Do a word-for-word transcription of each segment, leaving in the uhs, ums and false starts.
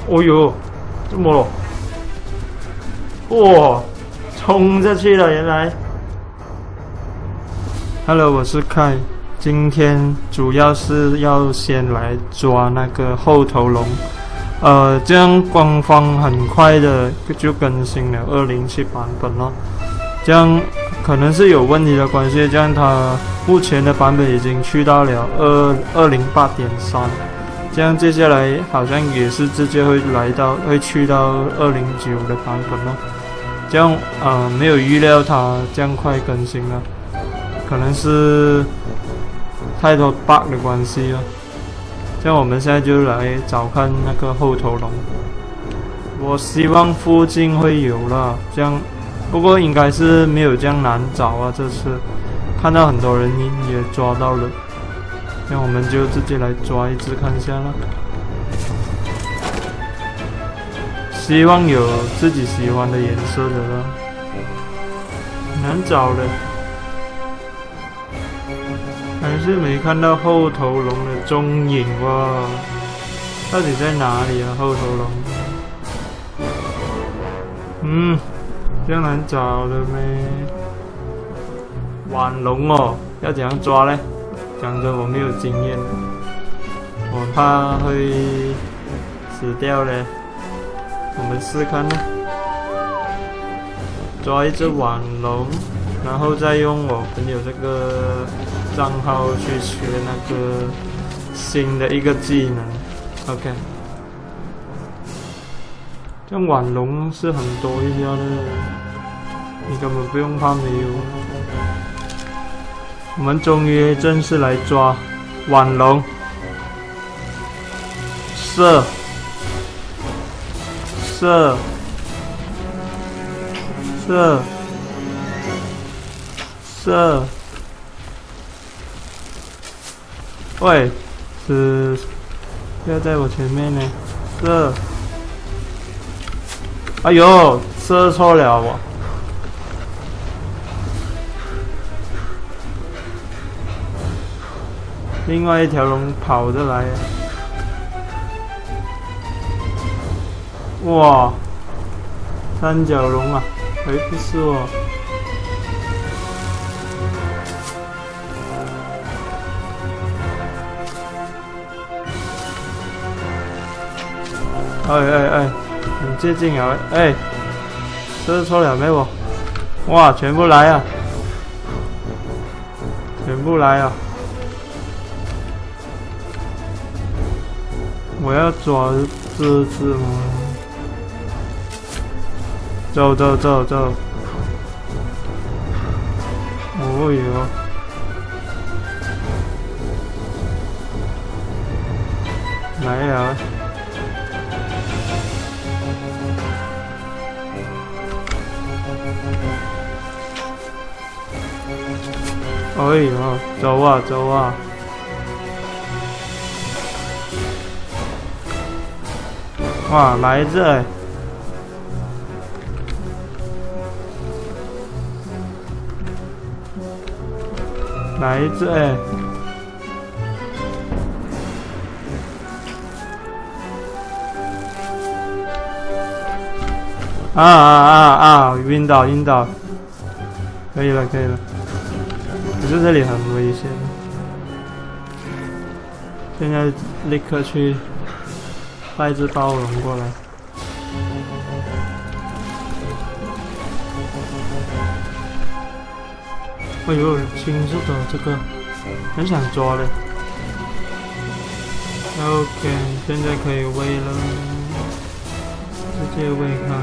哦呦，这么了？哇，冲下去了，原来。Hello， 我是凯，今天主要是要先来抓那个后头龙。呃，这样官方很快的就更新了二零七版本了，这样可能是有问题的关系，这样它目前的版本已经去到了二二零八点三，这样接下来好像也是直接会来到会去到二零九的版本了，这样呃没有预料它这样快更新了，可能是太多 bug 的关系了。这样我们现在就来找看那个后头龙，我希望附近会有了，这样不过应该是没有这样难找啊，这次看到很多人也抓到了，这样我们就直接来抓一只看一下了，希望有自己喜欢的颜色的了，难找了。还是没看到后头龙的踪影哇！到底在哪里啊？后头龙？嗯，这样难找了咩？腕龙哦，要怎样抓呢？讲真，我没有经验，我怕会死掉嘞。我们试看呢，抓一只腕龙，然后再用我朋友这个账号去学那个新的一个技能 ，OK。这样腕龙是很多一家的，你根本不用怕没有。我们终于正式来抓腕龙，射，射，射，射。喂，是不要在我前面呢，射！哎呦，射错了我。另外一条龙跑着来，哇，三角龙啊，哎，不是哦。哎哎哎，很接近了哎，射错了没我？哇，全部来啊！全部来啊！我要抓这只吗？走走走走！哦哟！来了！哎呦，走啊走啊！哇，来一只哎！来一只哎！啊啊啊啊！晕倒晕倒！可以了可以了。可是这里很危险，现在立刻去带只暴龙过来。哎呦，青色的这个很想抓嘞。OK， 现在可以喂了，直接喂它。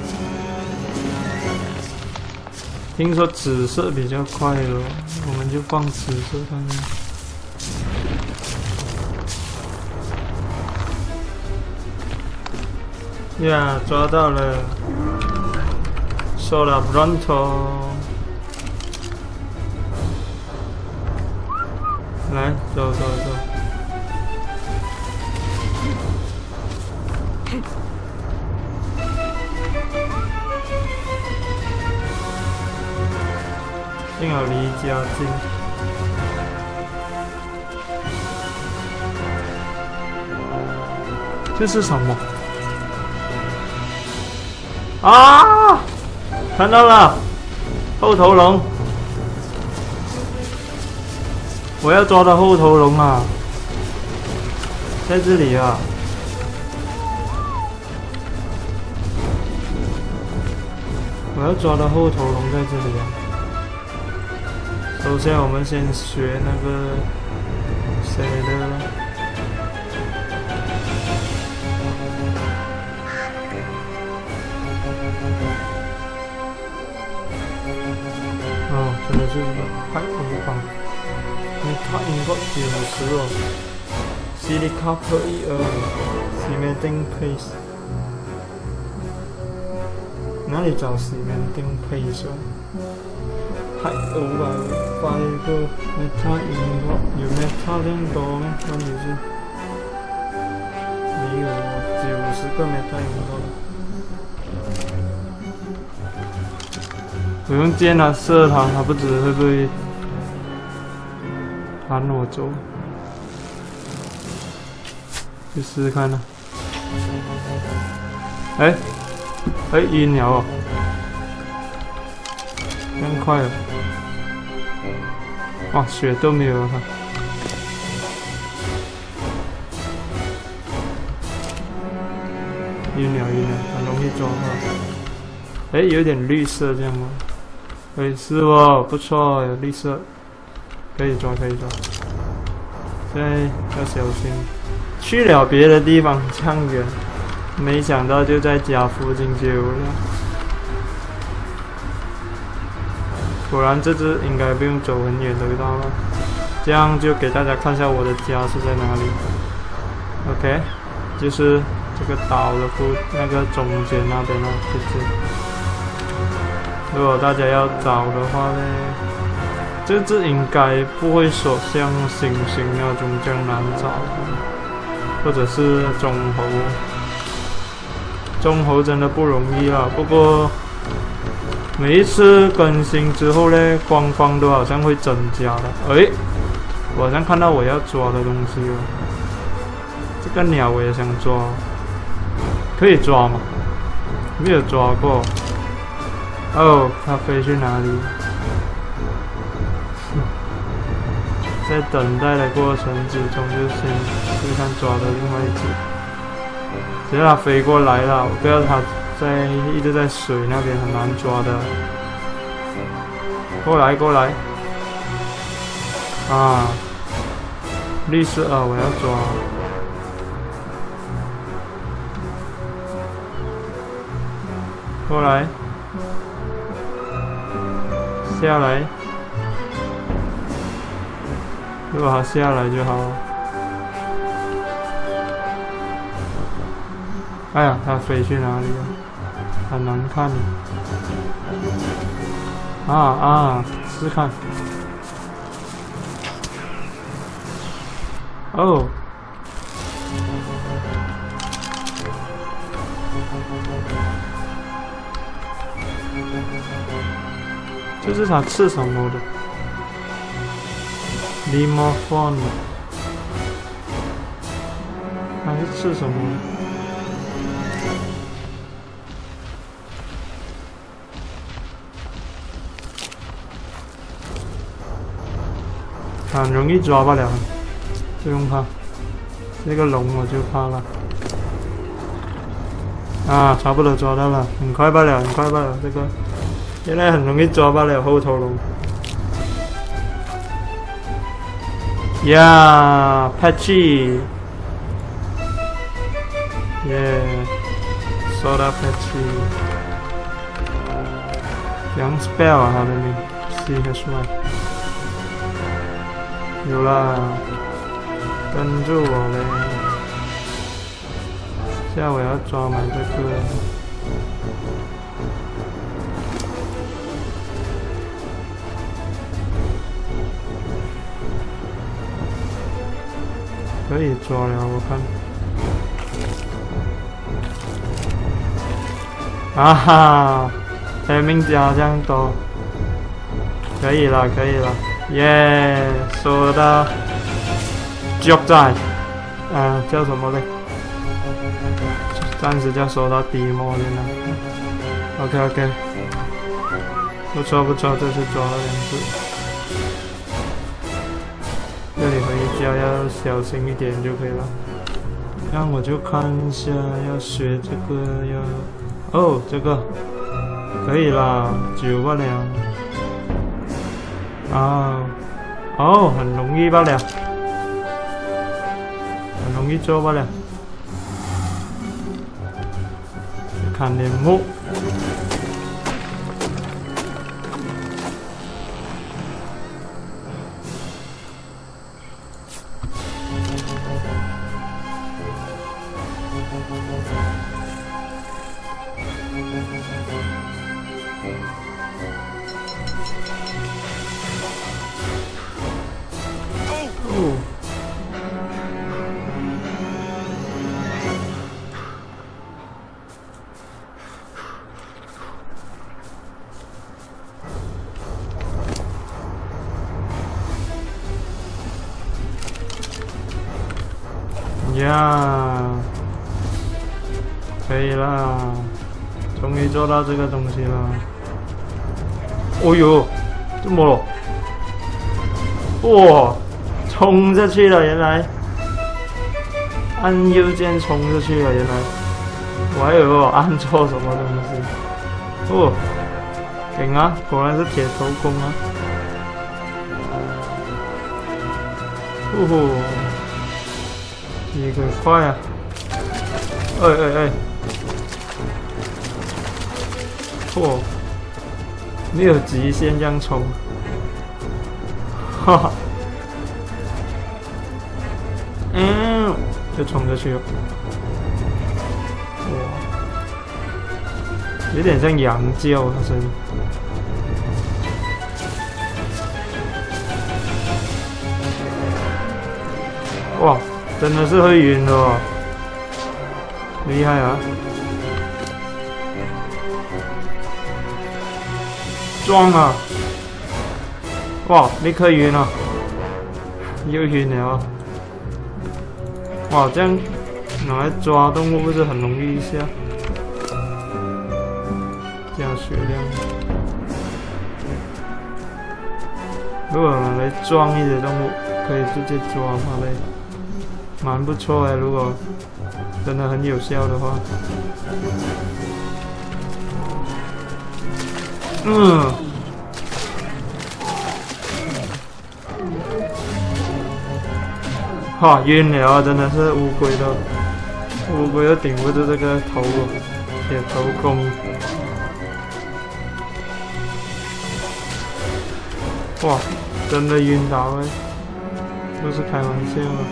听说紫色比较快了，我们就放紫色看看。呀，抓到了 ，Solar Bronto， 来，走走走。幸好离家近。这是什么？ 啊！看到了，后头龙，我要抓到后头龙啊，在这里啊。我要抓到后头龙在这里啊。首先，我们先学那个谁的。 哦，真的是太恐怖了！你看英国几好吃哦 ，silica per year cementing paste， 哪里找 cementing paste 啊？太欧了，发一个 meta 英国有 meta 这样多吗？问题是没有，九十个 meta 英国了。 我用剑啊射他，他不知会不会弹我走，去试试看呢。哎，哎晕了哦，更快了，哇，血都没有了，晕了晕了，很容易抓到。哎，有点绿色这样吗？ 可以是哦，不错，有绿色，可以抓，可以抓。现在要小心，去了别的地方这样远，没想到就在家附近就有了。果然这只应该不用走很远得到了，这样就给大家看一下我的家是在哪里。OK， 就是这个岛的附那个中间那边了，就是。 如果大家要找的话呢，这只应该不会说像猩猩那种这样难找，或者是中猴。中猴真的不容易啊。不过每一次更新之后呢，官方都好像会增加的。哎，我好像看到我要抓的东西了。这个鸟我也想抓，可以抓吗？没有抓过。 哦，它飞去哪里？在等待的过程之中，就先去看抓的另外一只。只要它飞过来了，我不要它在一直在水那边很难抓的。过来，过来！啊，绿色啊，我要抓。 过来，下来。如果它下来就好。哎呀，它飞去哪里了？很难看。啊啊，试看。哦。 这是它吃什么的 ？Limofon， 它是吃什么的？很容易抓不了，不用怕。这个龙我就怕了。啊，差不多抓到了，很快罢了，很快罢了，这个。 原来很容易抓罢了后头龙。呀 ，Patchy， 耶 ，Soda Patchy， 杨 spell 啊，它的名 ，C H Y， 有啦，跟住我嘞，现在我要抓满这个。 可以抓了，我看。啊哈，黑命加这样多，可以了，可以了，耶！说到脚仔，嗯，叫什么嘞？暂时叫说到底末了。 OK OK， 不错不错，这次抓了两只。这里回家要小心一点就可以了。这样我就看一下，要学这个要哦，这个可以啦，九罢了。啊，哦，很容易罢了，很容易做罢了。看帘幕。哦，呀，可以啦，终于做到这个东西了。哦呦，这么了？哇，冲下去了！原来按右键冲下去了，原来我还以为我按错什么东西。哦，顶啊，果然是铁头功啊！哦吼，一个快啊！哎哎哎！哦，没有极限这样冲，哈哈。嗯，就冲着去了。哇，有点像羊叫，它声音。哇，真的是会晕的哦，厉害啊！撞啊！哇，立刻晕了，又晕了啊！哇，这样拿来抓动物不是很容易一下？加血量。如果拿来撞一些动物，可以直接抓它嘞，蛮不错哎。如果真的很有效的话，嗯。哈，晕了，真的是乌龟的，乌龟都顶不住这个头，铁头功。哇，真的晕倒哎，不是开玩笑的。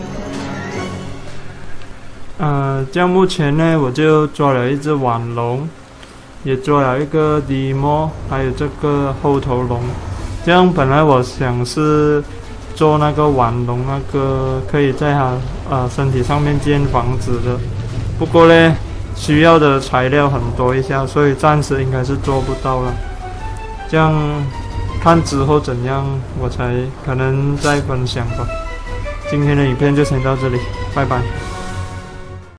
呃，这样目前呢，我就抓了一只腕龙，也抓了一个迪莫，还有这个后头龙。这样本来我想是做那个腕龙，那个可以在它呃身体上面建房子的，不过呢，需要的材料很多一下，所以暂时应该是做不到了。这样看之后怎样，我才可能再分享吧。今天的影片就先到这里，拜拜。